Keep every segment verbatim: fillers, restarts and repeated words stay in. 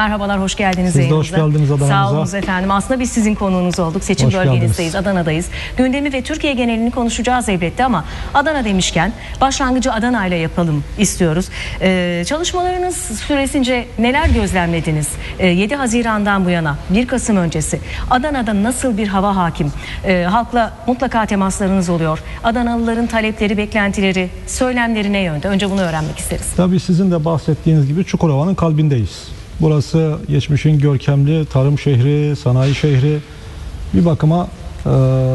Merhabalar, hoş geldiniz Siz yayınımıza. de hoş geldiniz Adana'mıza. Sağ olunuz efendim. Aslında biz sizin konuğunuz olduk. Seçim Hoş bölgenizdeyiz, geldiniz. Adana'dayız. Gündemi ve Türkiye genelini konuşacağız elbette ama Adana demişken başlangıcı Adana ile yapalım istiyoruz. Ee, çalışmalarınız süresince neler gözlemlediniz? Ee, yedi Haziran'dan bu yana, bir Kasım öncesi Adana'da nasıl bir hava hakim? Ee, halkla mutlaka temaslarınız oluyor. Adanalıların talepleri, beklentileri, söylemleri ne yönde? Önce bunu öğrenmek isteriz. Tabii sizin de bahsettiğiniz gibi Çukurova'nın kalbindeyiz. Burası geçmişin görkemli tarım şehri, sanayi şehri, bir bakıma e,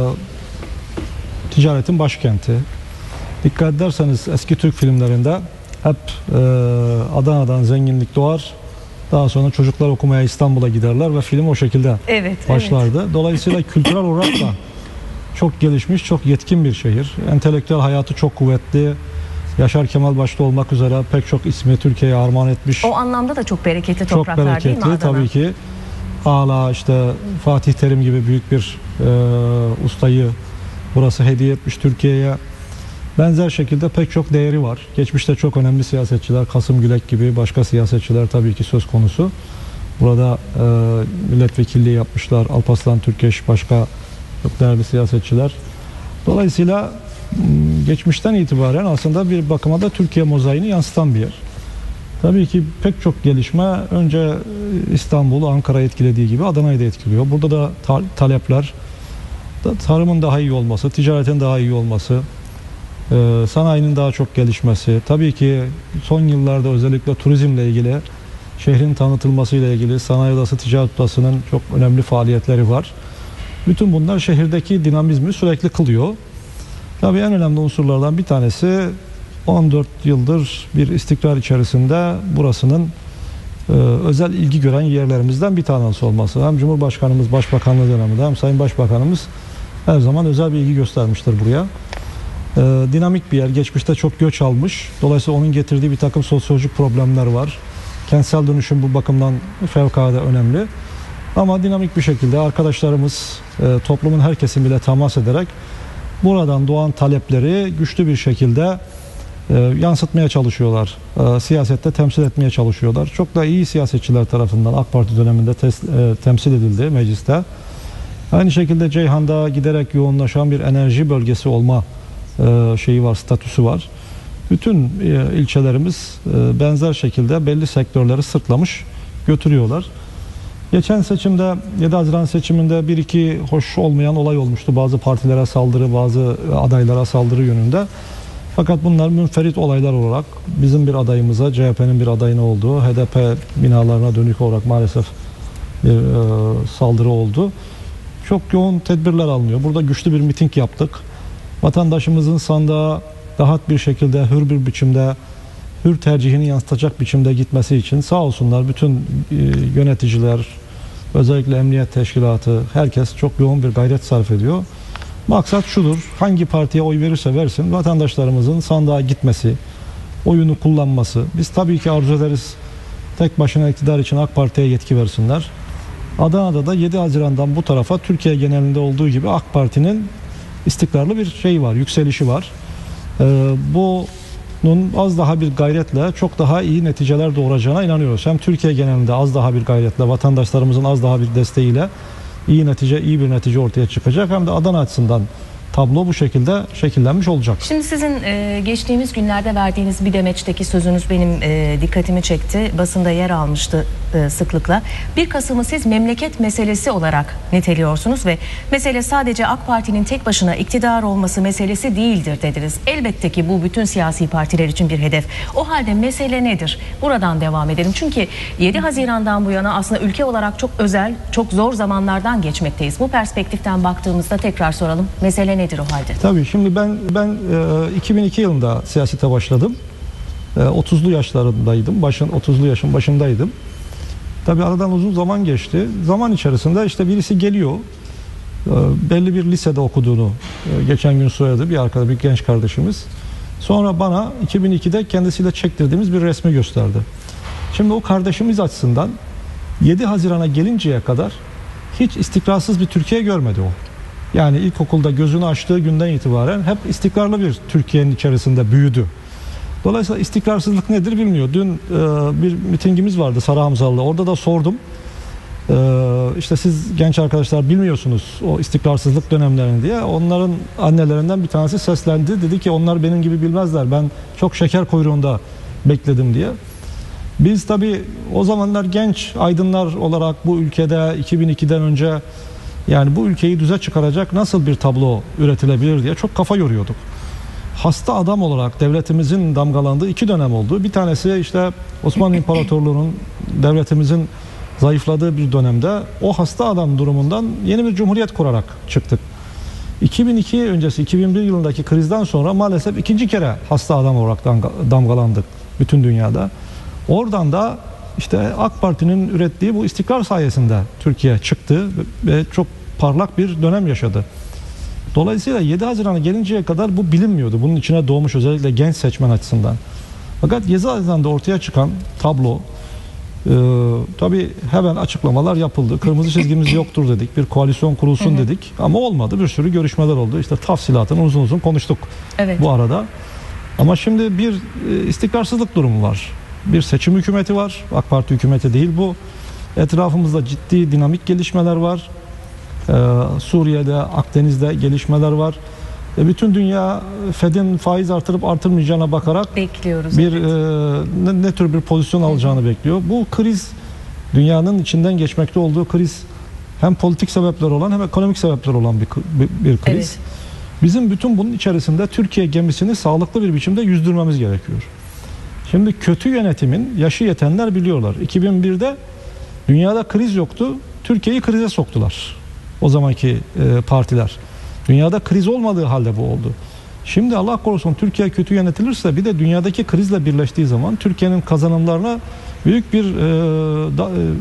ticaretin başkenti. Dikkat ederseniz eski Türk filmlerinde hep e, Adana'dan zenginlik doğar. Daha sonra çocuklar okumaya İstanbul'a giderler ve film o şekilde evet, başlardı. Evet. Dolayısıyla kültürel olarak da çok gelişmiş, çok yetkin bir şehir. Entelektüel hayatı çok kuvvetli. Yaşar Kemal başta olmak üzere pek çok ismi Türkiye'ye armağan etmiş. O anlamda da çok bereketli çok topraklar bereketli, değil mi Adana? Tabii ki. Hala işte Fatih Terim gibi büyük bir e, ustayı burası hediye etmiş Türkiye'ye. Benzer şekilde pek çok değeri var. Geçmişte çok önemli siyasetçiler, Kasım Gülek gibi başka siyasetçiler tabii ki söz konusu. Burada e, milletvekilliği yapmışlar. Alparslan Türkeş, başka çok değerli siyasetçiler. Dolayısıyla geçmişten itibaren aslında bir bakıma da Türkiye mozaiğini yansıtan bir yer. Tabii ki pek çok gelişme önce İstanbul'u, Ankara'yı etkilediği gibi Adana'yı da etkiliyor. Burada da ta talepler, da tarımın daha iyi olması, ticaretin daha iyi olması, e, sanayinin daha çok gelişmesi. Tabii ki son yıllarda özellikle turizmle ilgili, şehrin tanıtılmasıyla ilgili Sanayi Odası, Ticaret Odası'nın çok önemli faaliyetleri var. Bütün bunlar şehirdeki dinamizmi sürekli kılıyor. Tabii en önemli unsurlardan bir tanesi on dört yıldır bir istikrar içerisinde burasının e, özel ilgi gören yerlerimizden bir tanesi olması. Hem Cumhurbaşkanımız Başbakanlığı döneminde hem Sayın Başbakanımız her zaman özel bir ilgi göstermiştir buraya. E, dinamik bir yer. Geçmişte çok göç almış. Dolayısıyla onun getirdiği bir takım sosyolojik problemler var. Kentsel dönüşüm bu bakımdan fevkalade önemli. Ama dinamik bir şekilde arkadaşlarımız e, toplumun her kesimiyle temas ederek buradan doğan talepleri güçlü bir şekilde e, yansıtmaya çalışıyorlar. E, siyasette temsil etmeye çalışıyorlar. Çok da iyi siyasetçiler tarafından AK Parti döneminde tes, e, temsil edildi mecliste. Aynı şekilde Ceyhan'da giderek yoğunlaşan bir enerji bölgesi olma e, şeyi var, statüsü var. Bütün e, ilçelerimiz e, benzer şekilde belli sektörleri sırtlamış götürüyorlar. Geçen seçimde, yedi Haziran seçiminde bir iki hoş olmayan olay olmuştu. Bazı partilere saldırı, bazı adaylara saldırı yönünde. Fakat bunlar münferit olaylar olarak bizim bir adayımıza, C H P'nin bir adayına olduğu, H D P binalarına dönük olarak maalesef bir e, saldırı oldu. Çok yoğun tedbirler alınıyor. Burada güçlü bir miting yaptık. Vatandaşımızın sandığa rahat bir şekilde, hür bir biçimde, hür tercihini yansıtacak biçimde gitmesi için sağ olsunlar bütün e, yöneticiler, özellikle emniyet teşkilatı, herkes çok yoğun bir gayret sarf ediyor. Maksat şudur: hangi partiye oy verirse versin vatandaşlarımızın sandığa gitmesi, oyunu kullanması. Biz tabii ki arzu ederiz tek başına iktidar için AK Parti'ye yetki versinler. Adana'da da yedi Haziran'dan bu tarafa Türkiye genelinde olduğu gibi AK Parti'nin istikrarlı bir şey var, yükselişi var. Ee, bu Bunun az daha bir gayretle çok daha iyi neticeler doğuracağına inanıyoruz. Hem Türkiye genelinde az daha bir gayretle, vatandaşlarımızın az daha bir desteğiyle iyi netice, iyi bir netice ortaya çıkacak. Hem de Adana açısından tablo bu şekilde şekillenmiş olacak. Şimdi sizin e, geçtiğimiz günlerde verdiğiniz bir demeçteki sözünüz benim e, dikkatimi çekti. Basında yer almıştı e, sıklıkla. bir Kasım'ı siz memleket meselesi olarak niteliyorsunuz ve mesele sadece AK Parti'nin tek başına iktidar olması meselesi değildir dediniz. Elbette ki bu bütün siyasi partiler için bir hedef. O halde mesele nedir? Buradan devam edelim. Çünkü yedi Haziran'dan bu yana aslında ülke olarak çok özel, çok zor zamanlardan geçmekteyiz. Bu perspektiften baktığımızda tekrar soralım. Mesele nedir o halde? Tabii şimdi ben ben e, iki bin iki yılında siyasete başladım. E, otuzlu yaşlarındaydım. Başın otuzlu yaşın başındaydım. Tabii aradan uzun zaman geçti. Zaman içerisinde işte birisi geliyor. E, belli bir lisede okuduğunu e, geçen gün söyledi bir arkadaş, bir genç kardeşimiz. Sonra bana iki bin ikide kendisiyle çektirdiğimiz bir resmi gösterdi. Şimdi o kardeşimiz açısından yedi Haziran'a gelinceye kadar hiç istikrarsız bir Türkiye görmedi o. Yani ilkokulda gözünü açtığı günden itibaren hep istikrarlı bir Türkiye'nin içerisinde büyüdü. Dolayısıyla istikrarsızlık nedir bilmiyor. Dün e, bir mitingimiz vardı Sarıhamzalı'da. Orada da sordum. E, işte siz genç arkadaşlar bilmiyorsunuz o istikrarsızlık dönemlerini diye. Onların annelerinden bir tanesi seslendi. Dedi ki onlar benim gibi bilmezler. Ben çok şeker kuyruğunda bekledim diye. Biz tabii o zamanlar genç aydınlar olarak bu ülkede iki bin ikiden önce yani bu ülkeyi düze çıkaracak nasıl bir tablo üretilebilir diye çok kafa yoruyorduk. Hasta adam olarak devletimizin damgalandığı iki dönem oldu. Bir tanesi işte Osmanlı İmparatorluğu'nun devletimizin zayıfladığı bir dönemde o hasta adam durumundan yeni bir cumhuriyet kurarak çıktık. iki bin iki öncesi iki bin bir yılındaki krizden sonra maalesef ikinci kere hasta adam olarak damgalandık bütün dünyada. Oradan da işte AK Parti'nin ürettiği bu istikrar sayesinde Türkiye çıktı ve çok parlak bir dönem yaşadı. Dolayısıyla yedi Haziran'a gelinceye kadar bu bilinmiyordu. Bunun içine doğmuş özellikle genç seçmen açısından. Fakat yedi Haziran'da ortaya çıkan tablo e, tabii hemen açıklamalar yapıldı. Kırmızı çizgimiz yoktur dedik. Bir koalisyon kurulsun hı hı. dedik. Ama olmadı. Bir sürü görüşmeler oldu. İşte tafsilatını uzun uzun konuştuk evet. bu arada. Ama şimdi bir e, istikrarsızlık durumu var. Bir seçim hükümeti var. AK Parti hükümeti değil bu. Etrafımızda ciddi dinamik gelişmeler var. Ee, Suriye'de, Akdeniz'de gelişmeler var. E, bütün dünya Fed'in faiz artırıp artırmayacağına bakarak bekliyoruz. Bir evet. e, ne, ne tür bir pozisyon alacağını Hı-hı. bekliyor. Bu kriz dünyanın içinden geçmekte olduğu kriz hem politik sebepler olan hem ekonomik sebepler olan bir, bir, bir kriz. Evet. Bizim bütün bunun içerisinde Türkiye gemisini sağlıklı bir biçimde yüzdürmemiz gerekiyor. Şimdi kötü yönetimin yaşı yetenler biliyorlar. iki bin birde dünyada kriz yoktu. Türkiye'yi krize soktular. O zamanki e, partiler. Dünyada kriz olmadığı halde bu oldu. Şimdi Allah korusun Türkiye kötü yönetilirse bir de dünyadaki krizle birleştiği zaman Türkiye'nin kazanımlarına büyük bir e, da,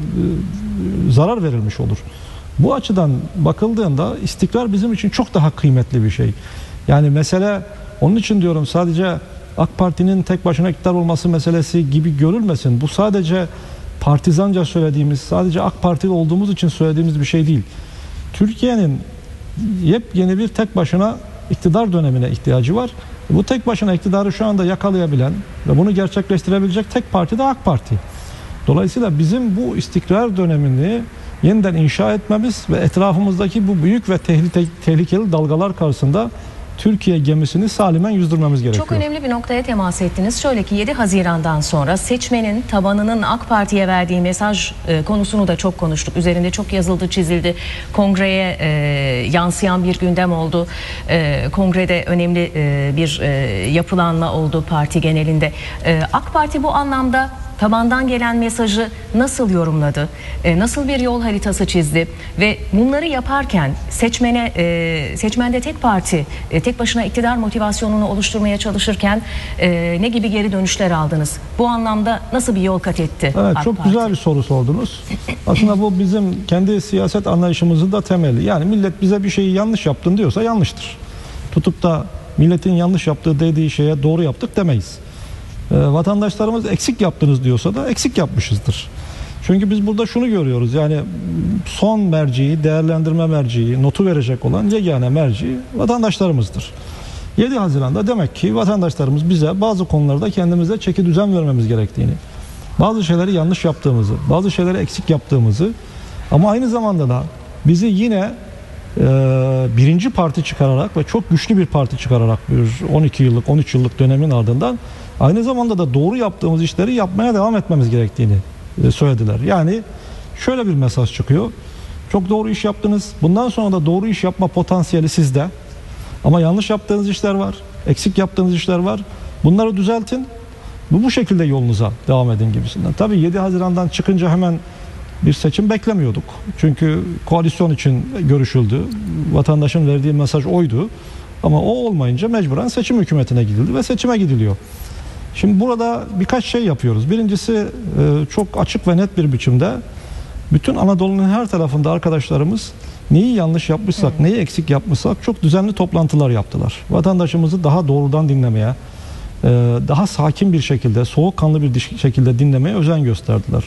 e, zarar verilmiş olur. Bu açıdan bakıldığında istikrar bizim için çok daha kıymetli bir şey. Yani mesele onun için diyorum sadece AK Parti'nin tek başına iktidar olması meselesi gibi görülmesin. Bu sadece partizanca söylediğimiz, sadece AK Partili olduğumuz için söylediğimiz bir şey değil. Türkiye'nin yepyeni bir tek başına iktidar dönemine ihtiyacı var. Bu tek başına iktidarı şu anda yakalayabilen ve bunu gerçekleştirebilecek tek parti de AK Parti. Dolayısıyla bizim bu istikrar dönemini yeniden inşa etmemiz ve etrafımızdaki bu büyük ve tehlikeli dalgalar karşısında Türkiye gemisini salimen yüzdürmemiz gerekiyor. Çok önemli bir noktaya temas ettiniz. Şöyle ki yedi Haziran'dan sonra seçmenin tabanının AK Parti'ye verdiği mesaj e, konusunu da çok konuştuk. Üzerinde çok yazıldı, çizildi. Kongreye e, yansıyan bir gündem oldu. E, kongrede önemli e, bir e, yapılanma oldu parti genelinde. E, AK Parti bu anlamda tabandan gelen mesajı nasıl yorumladı? E, nasıl bir yol haritası çizdi? Ve bunları yaparken seçmene, e, seçmende tek parti, e, tek başına iktidar motivasyonunu oluşturmaya çalışırken e, ne gibi geri dönüşler aldınız? Bu anlamda nasıl bir yol kat etti? Evet, AK çok Parti? güzel bir soru sordunuz. Aslında bu bizim kendi siyaset anlayışımızın da temeli. Yani millet bize bir şeyi yanlış yaptın diyorsa yanlıştır. Tutup da milletin yanlış yaptığı dediği şeye doğru yaptık demeyiz. E, vatandaşlarımız eksik yaptınız diyorsa da eksik yapmışızdır. Çünkü biz burada şunu görüyoruz, yani son merciyi, değerlendirme merciyi, notu verecek olan yegane merci vatandaşlarımızdır. yedi Haziran'da demek ki vatandaşlarımız bize bazı konularda kendimize çeki düzen vermemiz gerektiğini, bazı şeyleri yanlış yaptığımızı, bazı şeyleri eksik yaptığımızı ama aynı zamanda da bizi yine e, birinci parti çıkararak ve çok güçlü bir parti çıkararak bir on iki yıllık, on üç yıllık dönemin ardından aynı zamanda da doğru yaptığımız işleri yapmaya devam etmemiz gerektiğini söylediler. Yani şöyle bir mesaj çıkıyor. Çok doğru iş yaptınız. Bundan sonra da doğru iş yapma potansiyeli sizde. Ama yanlış yaptığınız işler var. Eksik yaptığınız işler var. Bunları düzeltin. Bu bu şekilde yolunuza devam edin gibisinden. Tabii yedi Haziran'dan çıkınca hemen bir seçim beklemiyorduk. Çünkü koalisyon için görüşüldü. Vatandaşın verdiği mesaj oydu. Ama o olmayınca mecburen seçim hükümetine gidildi ve seçime gidiliyor. Şimdi burada birkaç şey yapıyoruz. Birincisi çok açık ve net bir biçimde bütün Anadolu'nun her tarafında arkadaşlarımız neyi yanlış yapmışsak, evet. neyi eksik yapmışsak çok düzenli toplantılar yaptılar. Vatandaşımızı daha doğrudan dinlemeye, daha sakin bir şekilde, soğukkanlı bir şekilde dinlemeye özen gösterdiler.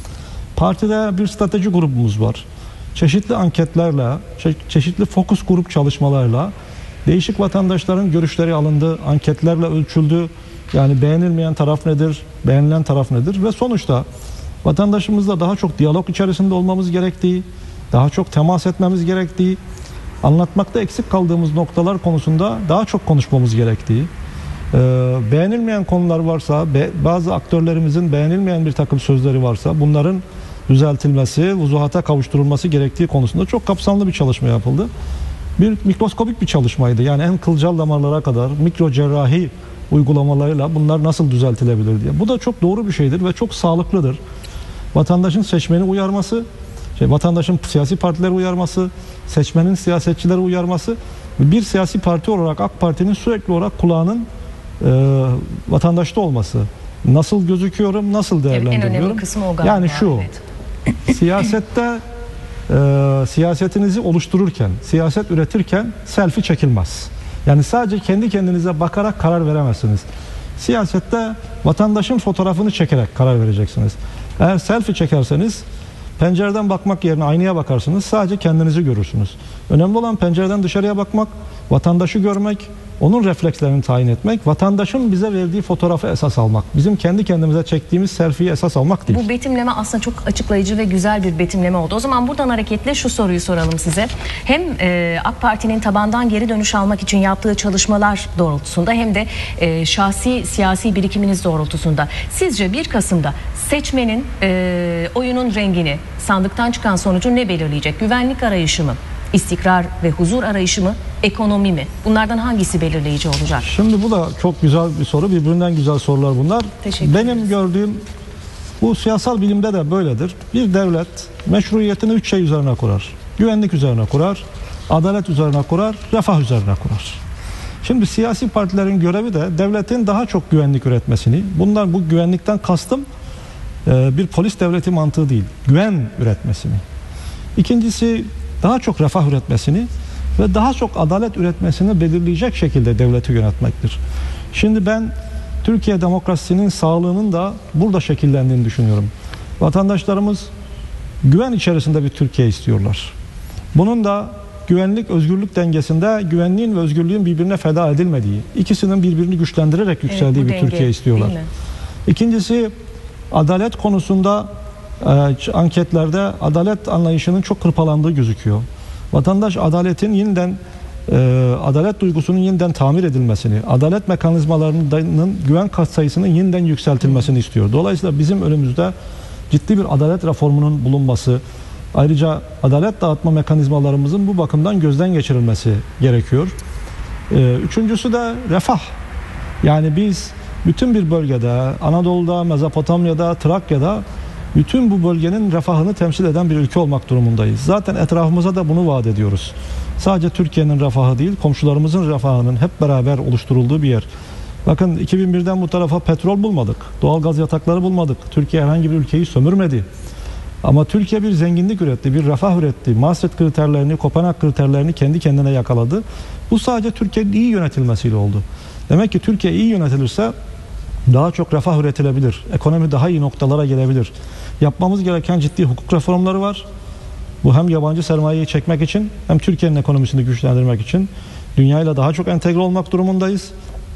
Partide bir strateji grubumuz var. Çeşitli anketlerle, çeşitli fokus grup çalışmalarla değişik vatandaşların görüşleri alındı, anketlerle ölçüldü. Yani beğenilmeyen taraf nedir, beğenilen taraf nedir ve sonuçta vatandaşımızla daha çok diyalog içerisinde olmamız gerektiği, daha çok temas etmemiz gerektiği, anlatmakta eksik kaldığımız noktalar konusunda daha çok konuşmamız gerektiği, e, beğenilmeyen konular varsa, be, bazı aktörlerimizin beğenilmeyen bir takım sözleri varsa bunların düzeltilmesi, vuzuhata kavuşturulması gerektiği konusunda çok kapsamlı bir çalışma yapıldı. Bir mikroskopik bir çalışmaydı. Yani en kılcal damarlara kadar mikro cerrahi uygulamalarıyla bunlar nasıl düzeltilebilir diye. Bu da çok doğru bir şeydir ve çok sağlıklıdır. Vatandaşın seçmeni uyarması, şey, vatandaşın siyasi partileri uyarması, seçmenin siyasetçileri uyarması, bir siyasi parti olarak AK Parti'nin sürekli olarak kulağının e, vatandaşta olması. Nasıl gözüküyorum, nasıl değerlendiriyorum? Evet, en önemli kısmı o galiba. Yani şu, evet. siyasette e, siyasetinizi oluştururken, siyaset üretirken selfie çekilmez. Yani sadece kendi kendinize bakarak karar veremezsiniz. Siyasette vatandaşın fotoğrafını çekerek karar vereceksiniz. Eğer selfie çekerseniz pencereden bakmak yerine aynaya bakarsınız, sadece kendinizi görürsünüz. Önemli olan pencereden dışarıya bakmak, vatandaşı görmek, onun reflekslerini tayin etmek, vatandaşın bize verdiği fotoğrafı esas almak. Bizim kendi kendimize çektiğimiz selfie'yi esas almak değil. Bu betimleme aslında çok açıklayıcı ve güzel bir betimleme oldu. O zaman buradan hareketle şu soruyu soralım size. Hem e, AK Parti'nin tabandan geri dönüş almak için yaptığı çalışmalar doğrultusunda hem de e, şahsi siyasi birikiminiz doğrultusunda sizce bir Kasım'da seçmenin e, oyunun rengini, sandıktan çıkan sonucu ne belirleyecek? Güvenlik arayışı mı? İstikrar ve huzur arayışı mı? Ekonomi mi? Bunlardan hangisi belirleyici olacak? Şimdi bu da çok güzel bir soru. Birbirinden güzel sorular bunlar. Teşekkür Benim ederiz. gördüğüm, bu siyasal bilimde de böyledir. Bir devlet meşruiyetini üç şey üzerine kurar. Güvenlik üzerine kurar, adalet üzerine kurar, refah üzerine kurar. Şimdi siyasi partilerin görevi de devletin daha çok güvenlik üretmesini, bundan bu güvenlikten kastım e, bir polis devleti mantığı değil, güven üretmesini. İkincisi daha çok refah üretmesini ve daha çok adalet üretmesini belirleyecek şekilde devleti yönetmektir. Şimdi ben Türkiye demokrasisinin sağlığının da burada şekillendiğini düşünüyorum. Vatandaşlarımız güven içerisinde bir Türkiye istiyorlar. Bunun da güvenlik özgürlük dengesinde güvenliğin ve özgürlüğün birbirine feda edilmediği, ikisinin birbirini güçlendirerek yükseldiği Evet, bir denge, Türkiye istiyorlar. İkincisi adalet konusunda e, anketlerde adalet anlayışının çok hırpalandığı gözüküyor. Vatandaş adaletin yeniden e, adalet duygusunun yeniden tamir edilmesini, adalet mekanizmalarının güven katsayısının yeniden yükseltilmesini istiyor. Dolayısıyla bizim önümüzde ciddi bir adalet reformunun bulunması, ayrıca adalet dağıtma mekanizmalarımızın bu bakımdan gözden geçirilmesi gerekiyor. E, üçüncüsü de refah. Yani biz bütün bir bölgede, Anadolu'da, Mezopotamya'da, Trakya'da bütün bu bölgenin refahını temsil eden bir ülke olmak durumundayız. Zaten etrafımıza da bunu vaat ediyoruz. Sadece Türkiye'nin refahı değil, komşularımızın refahının hep beraber oluşturulduğu bir yer. Bakın iki bin birden bu tarafa petrol bulmadık, doğalgaz yatakları bulmadık. Türkiye herhangi bir ülkeyi sömürmedi. Ama Türkiye bir zenginlik üretti, bir refah üretti. Maastricht kriterlerini, Kopenhag kriterlerini kendi kendine yakaladı. Bu sadece Türkiye'nin iyi yönetilmesiyle oldu. Demek ki Türkiye iyi yönetilirse daha çok refah üretilebilir. Ekonomi daha iyi noktalara gelebilir. Yapmamız gereken ciddi hukuk reformları var. Bu hem yabancı sermayeyi çekmek için hem Türkiye'nin ekonomisini güçlendirmek için dünyayla daha çok entegre olmak durumundayız.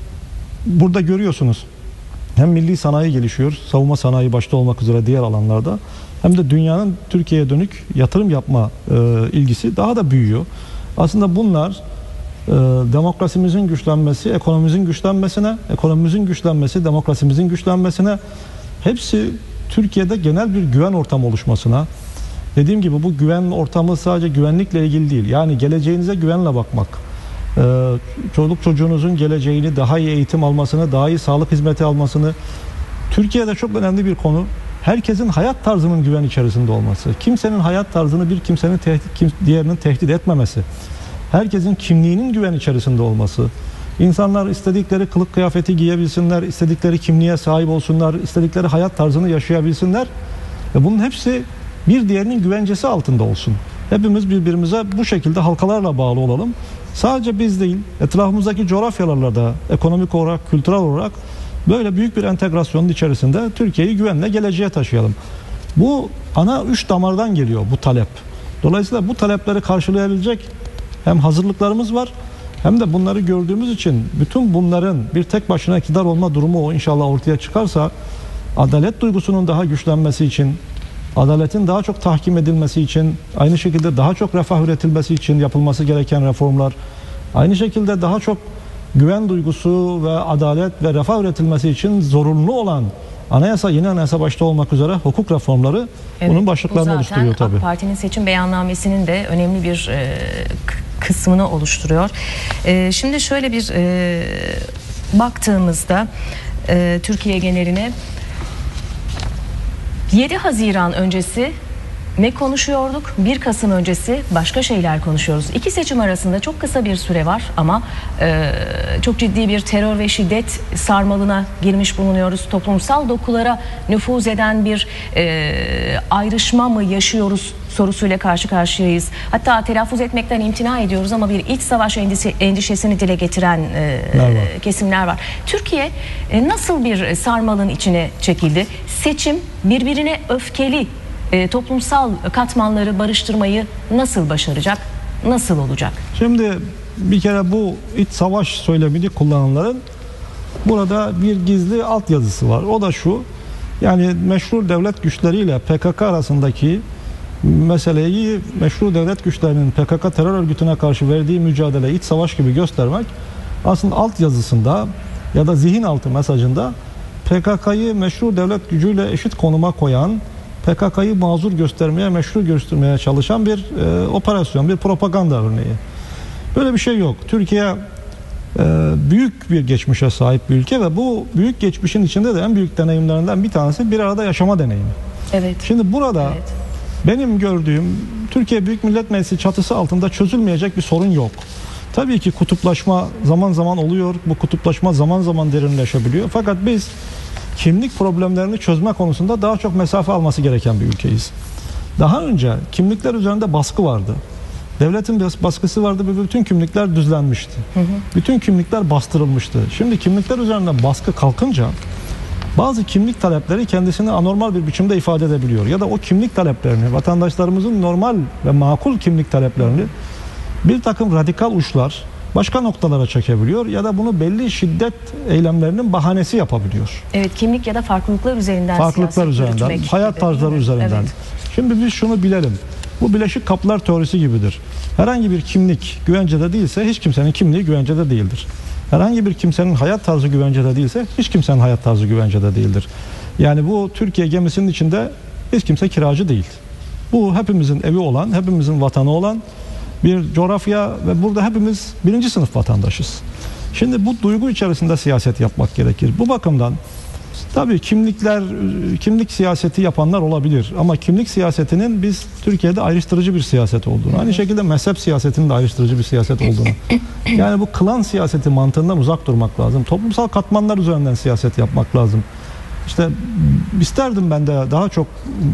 Burada görüyorsunuz hem milli sanayi gelişiyor, savunma sanayi başta olmak üzere diğer alanlarda, hem de dünyanın Türkiye'ye dönük yatırım yapma e, ilgisi daha da büyüyor. Aslında bunlar e, demokrasimizin güçlenmesi, ekonomimizin güçlenmesine, ekonomimizin güçlenmesi, demokrasimizin güçlenmesine, hepsi Türkiye'de genel bir güven ortamı oluşmasına. Dediğim gibi bu güven ortamı sadece güvenlikle ilgili değil. Yani geleceğinize güvenle bakmak, e, çoluk çocuğunuzun geleceğini, daha iyi eğitim almasını, daha iyi sağlık hizmeti almasını. Türkiye'de çok önemli bir konu, herkesin hayat tarzının güven içerisinde olması. Kimsenin hayat tarzını bir kimsenin tehdit, kim, diğerinin tehdit etmemesi. Herkesin kimliğinin güven içerisinde olması. İnsanlar istedikleri kılık kıyafeti giyebilsinler, istedikleri kimliğe sahip olsunlar, istedikleri hayat tarzını yaşayabilsinler. Ve bunun hepsi bir diğerinin güvencesi altında olsun. Hepimiz birbirimize bu şekilde halkalarla bağlı olalım. Sadece biz değil, etrafımızdaki coğrafyalarla da ekonomik olarak, kültürel olarak böyle büyük bir entegrasyonun içerisinde Türkiye'yi güvenle geleceğe taşıyalım. Bu ana üç damardan geliyor bu talep. Dolayısıyla bu talepleri karşılayabilecek hem hazırlıklarımız var hem de bunları gördüğümüz için bütün bunların bir tek başına iktidar olma durumu o inşallah ortaya çıkarsa adalet duygusunun daha güçlenmesi için, adaletin daha çok tahkim edilmesi için, aynı şekilde daha çok refah üretilmesi için yapılması gereken reformlar, aynı şekilde daha çok güven duygusu ve adalet ve refah üretilmesi için zorunlu olan anayasa, yeni anayasa başta olmak üzere hukuk reformları evet, bunun başlıklarını oluşturuyor tabii. AK Parti'nin seçim beyannamesinin de önemli bir e, kısmını oluşturuyor. E, şimdi şöyle bir e, baktığımızda e, Türkiye geneline yedi Haziran öncesi ne konuşuyorduk? bir Kasım öncesi başka şeyler konuşuyoruz. İki seçim arasında çok kısa bir süre var ama e, çok ciddi bir terör ve şiddet sarmalına girmiş bulunuyoruz. Toplumsal dokulara nüfuz eden bir e, ayrışma mı yaşıyoruz sorusuyla karşı karşıyayız. Hatta telaffuz etmekten imtina ediyoruz ama bir iç savaş endişesi, endişesini dile getiren e, kesimler var. Türkiye e, nasıl bir sarmalın içine çekildi? Seçim birbirine öfkeli E, toplumsal katmanları barıştırmayı nasıl başaracak, nasıl olacak? Şimdi bir kere bu iç savaş söylemini kullananların burada bir gizli altyazısı var. O da şu, yani meşru devlet güçleriyle P K K arasındaki meseleyi meşru devlet güçlerinin P K K terör örgütüne karşı verdiği mücadele iç savaş gibi göstermek aslında altyazısında ya da zihin altı mesajında P K K'yı meşru devlet gücüyle eşit konuma koyan, P K K'yı mazur göstermeye, meşru göstermeye çalışan bir e, operasyon, bir propaganda örneği. Böyle bir şey yok. Türkiye e, büyük bir geçmişe sahip bir ülke ve bu büyük geçmişin içinde de en büyük deneyimlerinden bir tanesi bir arada yaşama deneyimi. Evet. Şimdi burada evet. benim gördüğüm Türkiye Büyük Millet Meclisi çatısı altında çözülmeyecek bir sorun yok. Tabii ki kutuplaşma zaman zaman oluyor. Bu kutuplaşma zaman zaman derinleşebiliyor. Fakat biz kimlik problemlerini çözme konusunda daha çok mesafe alması gereken bir ülkeyiz. Daha önce kimlikler üzerinde baskı vardı. Devletin baskısı vardı ve bütün kimlikler düzlenmişti. Hı hı. Bütün kimlikler bastırılmıştı. Şimdi kimlikler üzerinde baskı kalkınca bazı kimlik talepleri kendisini anormal bir biçimde ifade edebiliyor. Ya da o kimlik taleplerini, vatandaşlarımızın normal ve makul kimlik taleplerini bir takım radikal uçlar başka noktalara çekebiliyor ya da bunu belli şiddet eylemlerinin bahanesi yapabiliyor. Evet, kimlik ya da farklılıklar üzerinden farklılıklar üzerinden, hayat gibi, tarzları üzerinden. Evet. Şimdi biz şunu bilelim. Bu Birleşik Kapılar teorisi gibidir. Herhangi bir kimlik güvencede değilse hiç kimsenin kimliği güvencede değildir. Herhangi bir kimsenin hayat tarzı güvencede değilse hiç kimsenin hayat tarzı güvencede değildir. Yani bu Türkiye gemisinin içinde hiç kimse kiracı değil. Bu hepimizin evi olan, hepimizin vatanı olan bir coğrafya ve burada hepimiz birinci sınıf vatandaşız. Şimdi bu duygu içerisinde siyaset yapmak gerekir. Bu bakımdan tabii kimlikler, kimlik siyaseti yapanlar olabilir ama kimlik siyasetinin biz Türkiye'de ayrıştırıcı bir siyaset olduğunu, aynı şekilde mezhep siyasetinin de ayrıştırıcı bir siyaset olduğunu, yani bu klan siyaseti mantığından uzak durmak lazım. Toplumsal katmanlar üzerinden siyaset yapmak lazım. İşte isterdim ben de daha çok,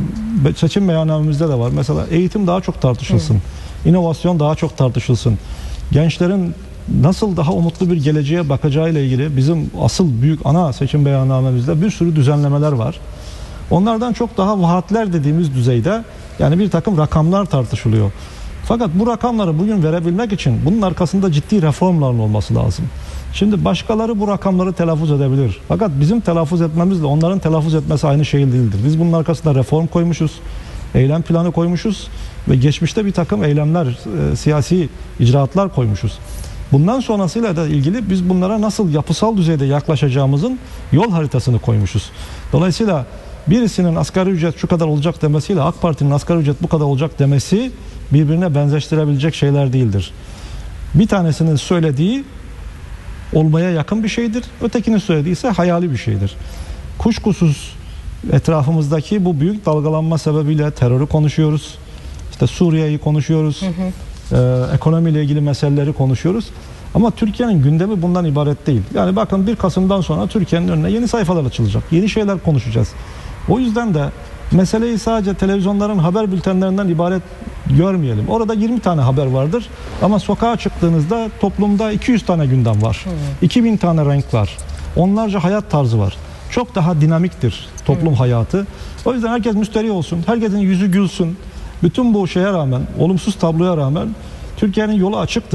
seçim beyannamemizde de var. Mesela eğitim daha çok tartışılsın. Hı. İnovasyon daha çok tartışılsın. Gençlerin nasıl daha umutlu bir geleceğe bakacağı ile ilgili bizim asıl büyük ana seçim beyannamemizde bir sürü düzenlemeler var. Onlardan çok daha vaatler dediğimiz düzeyde, yani bir takım rakamlar tartışılıyor. Fakat bu rakamları bugün verebilmek için bunun arkasında ciddi reformların olması lazım. Şimdi başkaları bu rakamları telaffuz edebilir. Fakat bizim telaffuz etmemizle onların telaffuz etmesi aynı şey değildir. Biz bunun arkasında reform koymuşuz, eylem planı koymuşuz ve geçmişte bir takım eylemler, e, siyasi icraatlar koymuşuz. Bundan sonrasıyla da ilgili biz bunlara nasıl yapısal düzeyde yaklaşacağımızın yol haritasını koymuşuz. Dolayısıyla birisinin asgari ücret şu kadar olacak demesiyle AK Parti'nin asgari ücret bu kadar olacak demesi birbirine benzeştirebilecek şeyler değildir. Bir tanesinin söylediği olmaya yakın bir şeydir. Ötekinin söylediği ise hayali bir şeydir. Kuşkusuz etrafımızdaki bu büyük dalgalanma sebebiyle terörü konuşuyoruz. İşte Suriye'yi konuşuyoruz. Hı hı. Ee, ekonomiyle ilgili meseleleri konuşuyoruz. Ama Türkiye'nin gündemi bundan ibaret değil. Yani bakın bir Kasım'dan sonra Türkiye'nin önüne yeni sayfalar açılacak. Yeni şeyler konuşacağız. O yüzden de meseleyi sadece televizyonların haber bültenlerinden ibaret görmeyelim. Orada yirmi tane haber vardır. Ama sokağa çıktığınızda toplumda iki yüz tane gündem var. Hmm. iki bin tane renk var. Onlarca hayat tarzı var. Çok daha dinamiktir toplum hmm. hayatı. O yüzden herkes müsterih olsun. Herkesin yüzü gülsün. Bütün bu şeye rağmen, olumsuz tabloya rağmen Türkiye'nin yolu açıktır.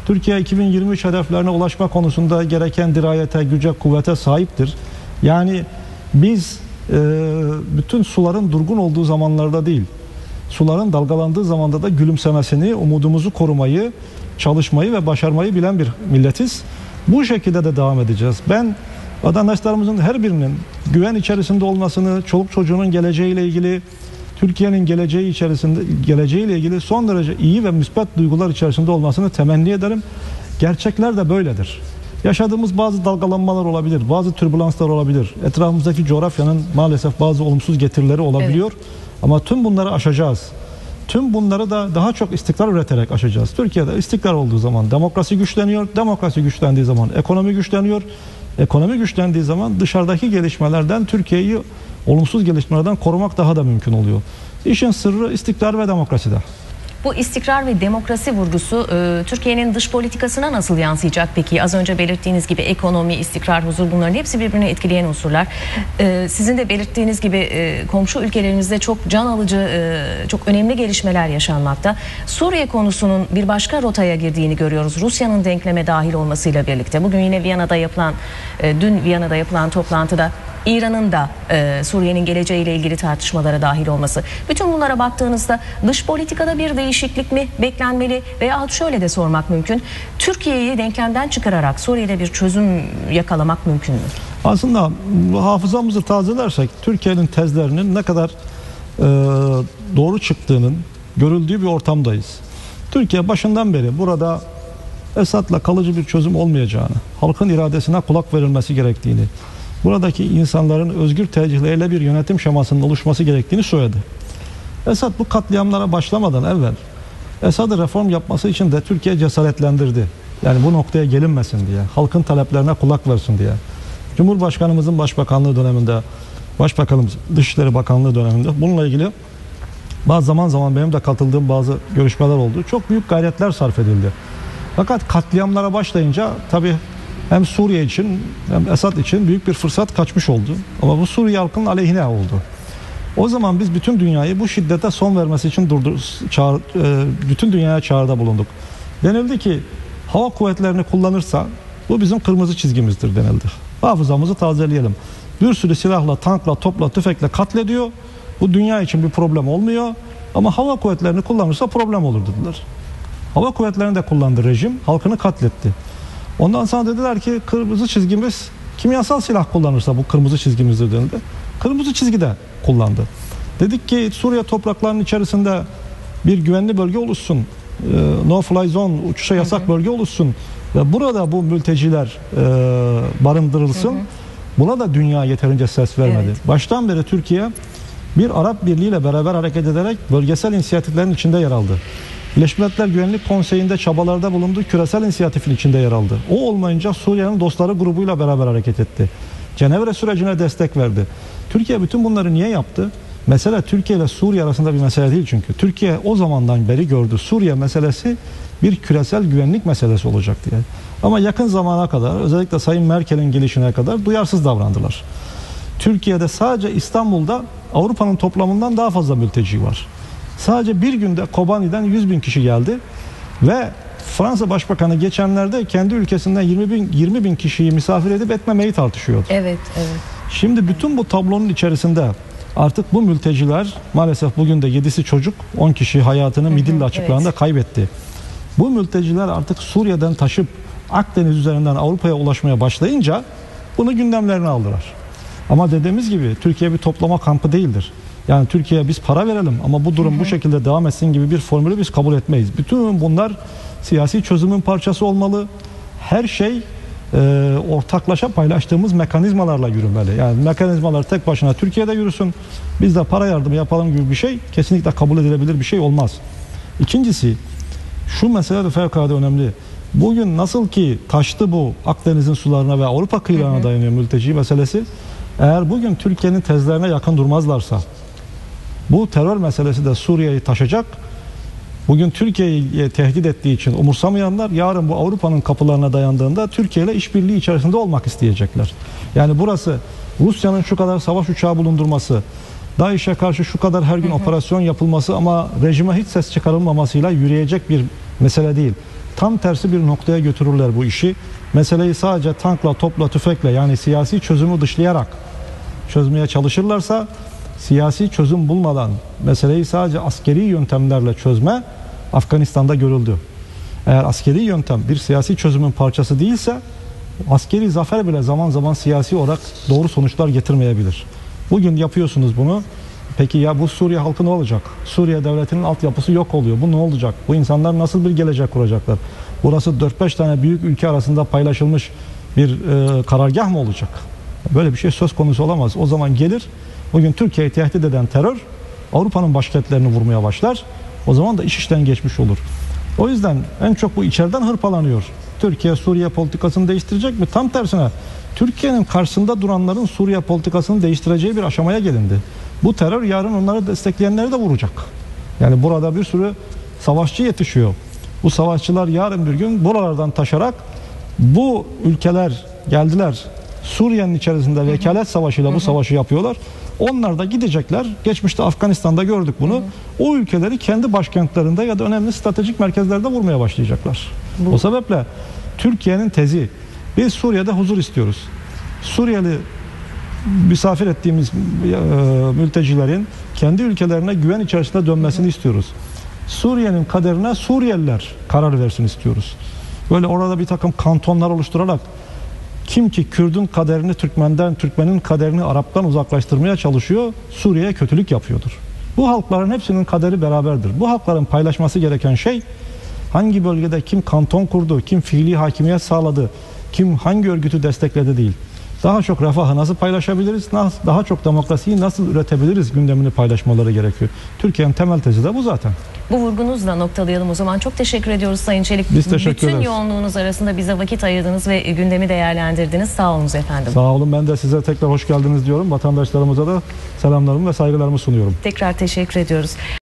Türkiye iki bin yirmi üç hedeflerine ulaşma konusunda gereken dirayete, güce, kuvvete sahiptir. Yani biz e, bütün suların durgun olduğu zamanlarda değil, suların dalgalandığı zamanda da gülümsemesini, umudumuzu korumayı, çalışmayı ve başarmayı bilen bir milletiz. Bu şekilde de devam edeceğiz. Ben vatandaşlarımızın her birinin güven içerisinde olmasını, çoluk çocuğunun geleceğiyle ilgili, Türkiye'nin geleceği içerisinde geleceğiyle ilgili son derece iyi ve müspet duygular içerisinde olmasını temenni ederim. Gerçekler de böyledir. Yaşadığımız bazı dalgalanmalar olabilir, bazı türbülanslar olabilir. Etrafımızdaki coğrafyanın maalesef bazı olumsuz getirileri olabiliyor. Evet. Ama tüm bunları aşacağız. Tüm bunları da daha çok istikrar üreterek aşacağız. Türkiye'de istikrar olduğu zaman demokrasi güçleniyor, demokrasi güçlendiği zaman ekonomi güçleniyor. Ekonomi güçlendiği zaman dışarıdaki gelişmelerden Türkiye'yi olumsuz gelişmelerden korumak daha da mümkün oluyor. İşin sırrı istikrar ve demokraside. Bu istikrar ve demokrasi vurgusu e, Türkiye'nin dış politikasına nasıl yansıyacak peki? Az önce belirttiğiniz gibi ekonomi, istikrar, huzur, bunların hepsi birbirini etkileyen unsurlar. E, sizin de belirttiğiniz gibi e, komşu ülkelerimizde çok can alıcı, e, çok önemli gelişmeler yaşanmakta. Suriye konusunun bir başka rotaya girdiğini görüyoruz. Rusya'nın denkleme dahil olmasıyla birlikte. Bugün yine Viyana'da yapılan, e, dün Viyana'da yapılan toplantıda İran'ın da e, Suriye'nin geleceğiyle ilgili tartışmalara dahil olması. Bütün bunlara baktığınızda dış politikada bir değişiklik mi beklenmeli veya şöyle de sormak mümkün. Türkiye'yi denklemden çıkararak Suriye'de bir çözüm yakalamak mümkün mü? Aslında hafızamızı tazelersek Türkiye'nin tezlerinin ne kadar e, doğru çıktığının görüldüğü bir ortamdayız. Türkiye başından beri burada Esad'la kalıcı bir çözüm olmayacağını, halkın iradesine kulak verilmesi gerektiğini, buradaki insanların özgür tercihleriyle bir yönetim şemasının oluşması gerektiğini söyledi. Esad bu katliamlara başlamadan evvel Esad'ı reform yapması için de Türkiye cesaretlendirdi. Yani bu noktaya gelinmesin diye, halkın taleplerine kulak versin diye. Cumhurbaşkanımızın başbakanlığı döneminde, Başbakanımız Dışişleri Bakanlığı döneminde bununla ilgili bazı zaman zaman benim de katıldığım bazı görüşmeler oldu. Çok büyük gayretler sarf edildi. Fakat katliamlara başlayınca tabii hem Suriye için hem Esad için büyük bir fırsat kaçmış oldu. Ama bu Suriye halkının aleyhine oldu. O zaman biz bütün dünyayı bu şiddete son vermesi için durdur, çağır, bütün dünyaya çağrıda bulunduk. Denildi ki hava kuvvetlerini kullanırsa bu bizim kırmızı çizgimizdir denildi. Hafızamızı tazeleyelim. Bir sürü silahla, tankla, topla, tüfekle katlediyor. Bu dünya için bir problem olmuyor. Ama hava kuvvetlerini kullanırsa problem olur dediler. Hava kuvvetlerini de kullandı rejim. Halkını katletti. Ondan sonra dediler ki kırmızı çizgimiz kimyasal silah kullanırsa bu kırmızı çizgimizdir denildi. Kırmızı çizgi de kullandı. Dedik ki Suriye topraklarının içerisinde bir güvenli bölge oluşsun. E, no fly zone, uçuşa yasak hı hı. bölge oluşsun. Ve burada bu mülteciler e, barındırılsın. Hı hı. Buna da dünya yeterince ses vermedi. Evet. Baştan beri Türkiye bir Arap Birliği ile beraber hareket ederek bölgesel inisiyatiflerin içinde yer aldı. Birleşmiş Milletler Güvenlik Konseyi'nde çabalarda bulundu, küresel inisiyatifin içinde yer aldı. O olmayınca Suriye'nin dostları grubuyla beraber hareket etti. Cenevre sürecine destek verdi. Türkiye bütün bunları niye yaptı? Mesele Türkiye ile Suriye arasında bir mesele değil çünkü. Türkiye o zamandan beri gördü. Suriye meselesi bir küresel güvenlik meselesi olacak diye. Ama yakın zamana kadar, özellikle Sayın Merkel'in gelişine kadar duyarsız davrandılar. Türkiye'de sadece İstanbul'da Avrupa'nın toplamından daha fazla mülteci var. Sadece bir günde Kobani'den yüz bin kişi geldi ve Fransa Başbakanı geçenlerde kendi ülkesinden yirmi bin, yirmi bin kişiyi misafir edip etmemeyi tartışıyordu. Evet, evet. Şimdi bütün bu tablonun içerisinde artık bu mülteciler maalesef bugün de yedisi çocuk, on kişi hayatını Midilli açıklarında evet. kaybetti. Bu mülteciler artık Suriye'den taşıp Akdeniz üzerinden Avrupa'ya ulaşmaya başlayınca bunu gündemlerine aldılar. Ama dediğimiz gibi Türkiye bir toplama kampı değildir. Yani Türkiye'ye biz para verelim ama bu durum hı hı. bu şekilde devam etsin gibi bir formülü biz kabul etmeyiz. Bütün bunlar siyasi çözümün parçası olmalı. Her şey e, ortaklaşa paylaştığımız mekanizmalarla yürümeli. Yani mekanizmalar tek başına Türkiye'de yürüsün, biz de para yardımı yapalım gibi bir şey kesinlikle kabul edilebilir bir şey olmaz. İkincisi, şu mesele de fevkalade önemli. Bugün nasıl ki taştı bu Akdeniz'in sularına ve Avrupa kıyılarına hı hı. dayanıyor mülteci meselesi. Eğer bugün Türkiye'nin tezlerine yakın durmazlarsa bu terör meselesi de Suriye'yi taşacak. Bugün Türkiye'yi tehdit ettiği için umursamayanlar yarın bu Avrupa'nın kapılarına dayandığında Türkiye ile işbirliği içerisinde olmak isteyecekler. Yani burası Rusya'nın şu kadar savaş uçağı bulundurması, DAEŞ'e karşı şu kadar her gün hı hı. operasyon yapılması ama rejime hiç ses çıkarılmamasıyla yürüyecek bir mesele değil. tam tersi bir noktaya götürürler bu işi. Meseleyi sadece tankla, topla, tüfekle, yani siyasi çözümü dışlayarak çözmeye çalışırlarsa, siyasi çözüm bulmadan meseleyi sadece askeri yöntemlerle çözme Afganistan'da görüldü. Eğer askeri yöntem bir siyasi çözümün parçası değilse, askeri zafer bile zaman zaman siyasi olarak doğru sonuçlar getirmeyebilir. Bugün yapıyorsunuz bunu. Peki ya bu Suriye halkı ne olacak? Suriye devletinin altyapısı yok oluyor. Bu ne olacak? Bu insanlar nasıl bir gelecek kuracaklar? Burası dört beş tane büyük ülke arasında paylaşılmış bir e, karargah mı olacak? Böyle bir şey söz konusu olamaz. O zaman gelir, bugün Türkiye'yi tehdit eden terör Avrupa'nın başkentlerini vurmaya başlar. O zaman da iş işten geçmiş olur. O yüzden en çok bu içeriden hırpalanıyor. Türkiye Suriye politikasını değiştirecek mi? Tam tersine Türkiye'nin karşısında duranların Suriye politikasını değiştireceği bir aşamaya gelindi. Bu terör yarın onları destekleyenleri de vuracak. Yani burada bir sürü savaşçı yetişiyor. Bu savaşçılar yarın bir gün buralardan taşarak bu ülkeler geldiler. Suriye'nin içerisinde vekalet savaşıyla bu savaşı yapıyorlar. Onlar da gidecekler. Geçmişte Afganistan'da gördük bunu. Hı hı. O ülkeleri kendi başkentlerinde ya da önemli stratejik merkezlerde vurmaya başlayacaklar. Bu. O sebeple Türkiye'nin tezi, biz Suriye'de huzur istiyoruz. Suriyeli misafir ettiğimiz e, mültecilerin kendi ülkelerine güven içerisinde dönmesini hı hı. istiyoruz. Suriye'nin kaderine Suriyeliler karar versin istiyoruz. Böyle orada bir takım kantonlar oluşturarak kim ki Kürdün kaderini Türkmenden, Türkmenin kaderini Arap'tan uzaklaştırmaya çalışıyor, Suriye'ye kötülük yapıyordur. Bu halkların hepsinin kaderi beraberdir. Bu halkların paylaşması gereken şey, hangi bölgede kim kanton kurdu, kim fiili hakimiyet sağladı, kim hangi örgütü destekledi değil. Daha çok refahı nasıl paylaşabiliriz, daha çok demokrasiyi nasıl üretebiliriz gündemini paylaşmaları gerekiyor. Türkiye'nin temel tezi de bu zaten. Bu vurgunuzla noktalayalım o zaman. Çok teşekkür ediyoruz Sayın Çelik. Biz teşekkür Bütün ederiz. yoğunluğunuz arasında bize vakit ayırdınız ve gündemi değerlendirdiniz. Sağ olunuz efendim. Sağ olun. Ben de size tekrar hoş geldiniz diyorum. Vatandaşlarımıza da selamlarımı ve saygılarımı sunuyorum. Tekrar teşekkür ediyoruz.